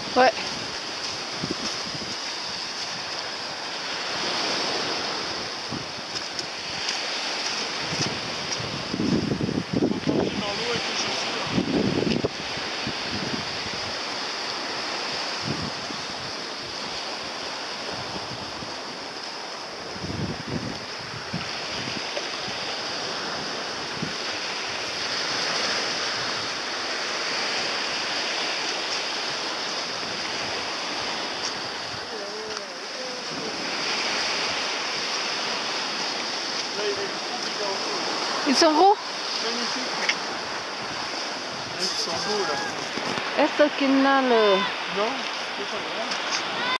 Ouais. Dans l'eau avec les chaussures. Là, il est gros. Ils sont gros? Magnifique. Ils sont beaux là. Esto que nada. Non, c'est pas grave.